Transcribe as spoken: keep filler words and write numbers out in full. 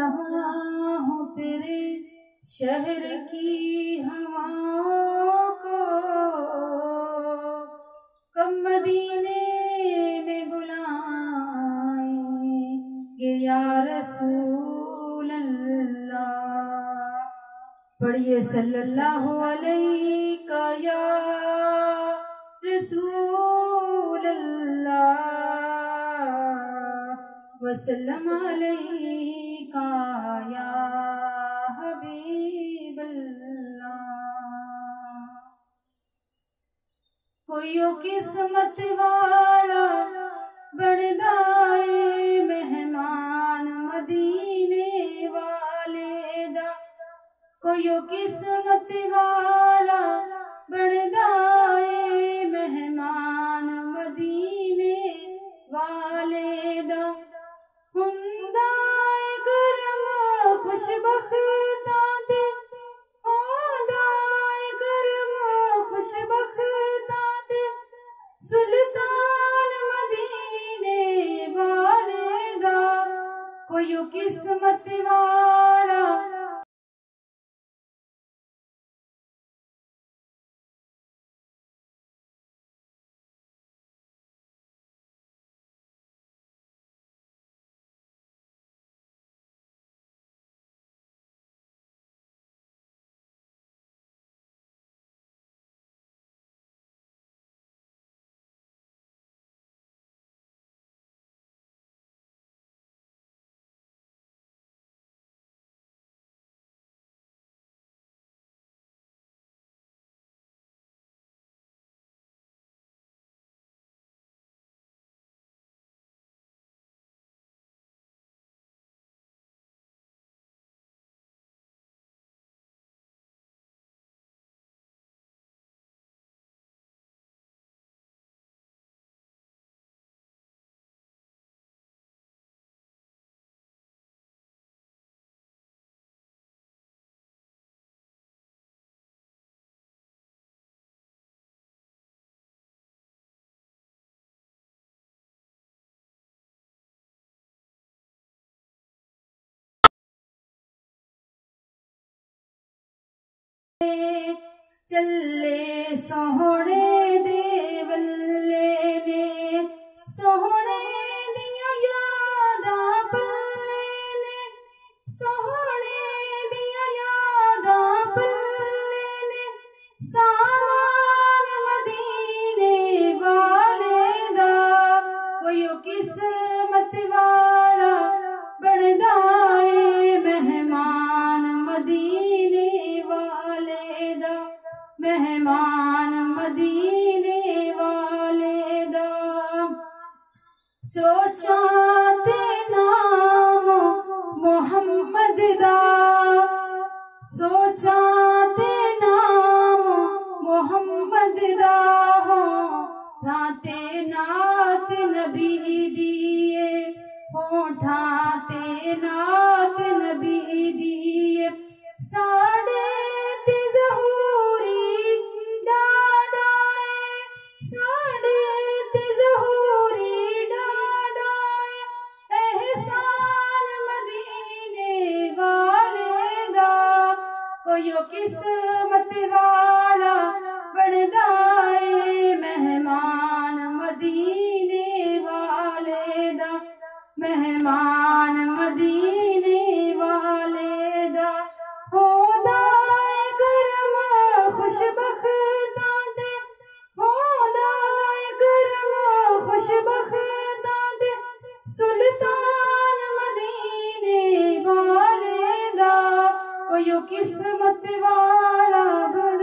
रहा हूँ तेरे शहर की हवाओं को, कब मदीने में बुलाएंगे या रसूल अल्लाह। पढ़िए सल्लल्लाहु अलैका या रसूल अल्लाह वसल्लम अलैका या हबीब अल्लाह। कोई किस्मत वाला बनदाए मेहमान मदीने वाले दा, कोई किस्मत वाला बनदाए मेहमान मदीने वाले दा। हुंदाए करम खुशबख्ता दे, हुंदाए करम खुशबख्ता दे, सुल्तान मदीने वाले दा। कोई किस्मत वाला चले सोहने दे वल्ले ने, सोहने दिया यादां पल्ले ने, सोहने दिया यादां पल्ले ने, सामान मदीने वाले दा। कोई किस्मत वाला बनदाए मेहमान मदीने वाले दा, मेहमान मदीने वाले दा। सोचा ते नाम मोहम्मद दा, सोचा ते नाम मोहम्मद दा हो, ठाते नात नबी दिए हो, ठाते नात नबी दिए। साढ़े ते ज़हूरी डाडाए, साढ़े ते ज़हूरी डाडाए, एहसान मदीने वाले दा। कोई किस्मत वाला बनदाए मेहमान मदीने वाले दा, मेहमान मदीने वाले दा। होदाए करम खुशबख्ता दे, होदाए करम खुशबख्ता दे, सुल्तान मदीने वाले दा। कोई किस्मत वाला